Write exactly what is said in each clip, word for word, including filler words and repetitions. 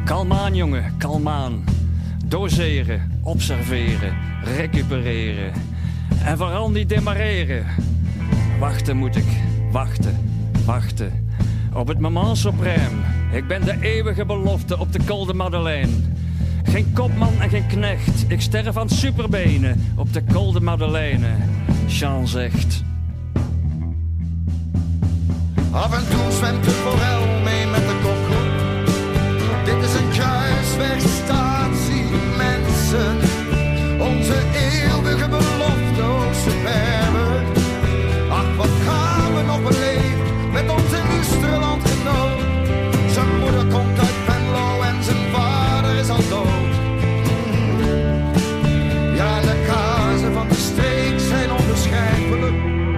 Kalm aan, jongen, kalm aan. Doseren, observeren, recupereren. En vooral niet demareren. Wachten moet ik, wachten, wachten. Op het moment suprême. Ik ben de eeuwige belofte op de Col de Madeleine. Geen kopman en geen knecht. Ik sterf aan superbenen op de Col de Madeleine. Jean zegt. Af en toe zwemt de forel mee met de kokgroep. Dit is een kruiswegstatie, mensen. Onze eeuwige belofte, oh superbe. Ach, wat gaan we nog beleven met ons illustre landgenoot. Zijn moeder komt uit Venlo en zijn vader is al dood. Ja, de kazen van de streek zijn onbeschrijfelijk.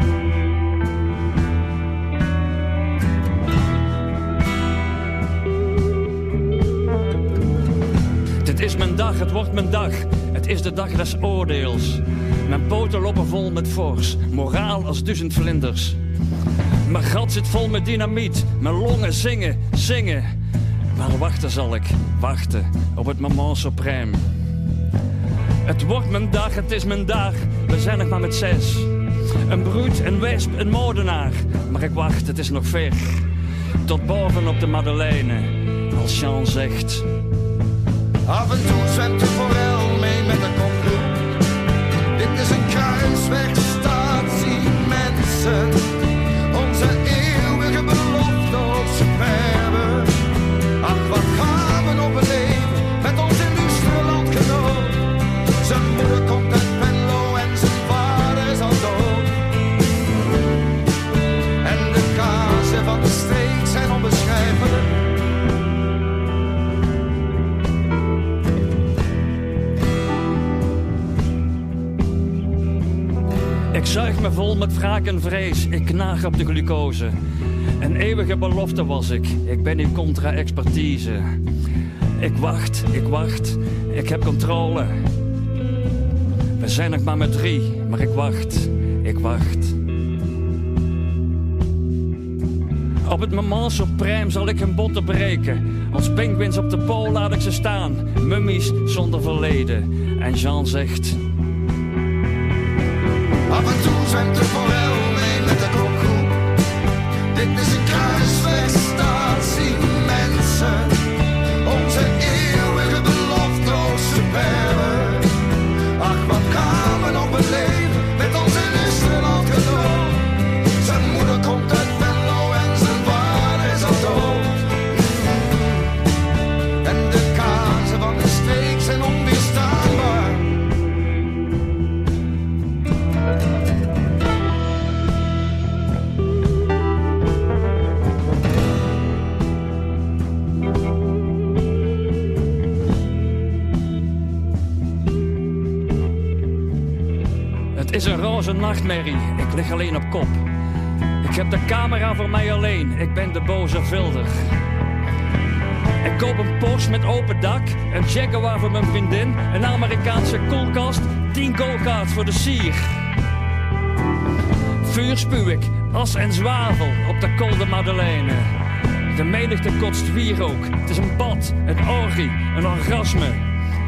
Het is mijn dag, het wordt mijn dag. Het is de dag des oordeels. Mijn poten lopen vol met fors, moraal als duizend vlinders. Mijn gat zit vol met dynamiet, mijn longen zingen, zingen. Maar wachten zal ik, wachten op het moment suprême. Het wordt mijn dag, het is mijn dag, we zijn nog maar met zes. Een bruut, een wesp, een moordenaar. Maar ik wacht, het is nog ver. Tot boven op de Madeleine, als Jean zegt. Af en toe zwemt de forel mee met de kopgroep. Dit is een kruiswegstatie, mensen. Onze eeuwige belofte, oh superbe. Ach, wat gaan we nog beleven met ons illustre landgenoot. Zijn moeder komt uit Venlo en zijn vader is al dood. En de kazen van de streek zijn onbeschrijfelijk. Ik zuig me vol met wraak en vrees, ik knaag op de glucose. Een eeuwige belofte was ik, ik ben hier contra expertise. Ik wacht, ik wacht, ik heb controle. We zijn nog maar met drie, maar ik wacht, ik wacht. Op het moment suprême zal ik hun botten breken. Als pinguïns op de pool laat ik ze staan, mummies zonder verleden. En Jean zegt... Af en toe zwemt de forel mee met de kopgroep. Dit is een kruiswegstatie, mensen. Onze eeuwige belofte, oh superbe. Ach, wat gaan we nog beleven met ons illustre landgenoot. Zijn moeder komt uit Venlo en zijn vader is al dood. En de kazen van de streek zijn onweerstaanbaar. Het is een roze nachtmerrie, ik lig alleen op kop. Ik heb de camera voor mij alleen, ik ben de boze vilder. Ik koop een Porsche met open dak, een Jaguar voor mijn vriendin, een Amerikaanse koelkast, tien go-karts voor de sier. Vuur spuw ik, as en zwavel op de Col de Madeleine. De menigte kotst wierook, het is een bad, een orgie, een orgasme.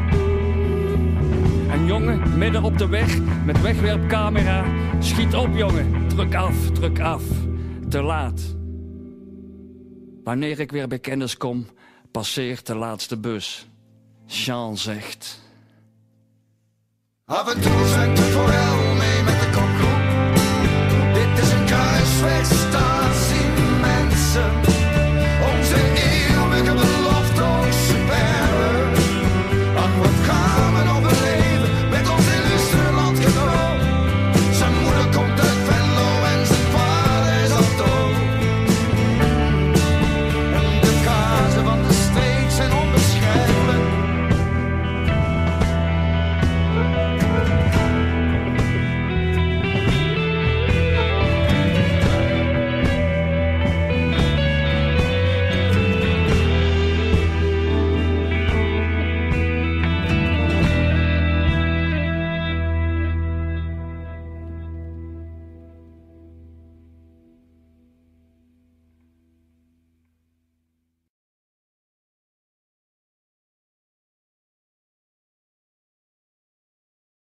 En jongen, midden op de weg, met wegwerpcamera, schiet op jongen, druk af, druk af, te laat. Wanneer ik weer bij kennis kom, passeert de laatste bus. Jean zegt. Af en toe zwemt de forel